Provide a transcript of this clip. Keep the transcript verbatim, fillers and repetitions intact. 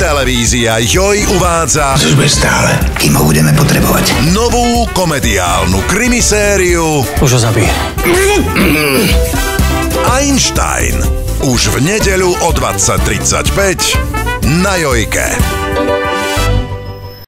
Televízia Joj uvádza Což stále, kým ho budeme potrebovať. novú komediálnu krimisériu Už ho zabij. Einstein. Už v nedeľu o dvadsať tridsaťpäť na Jojke.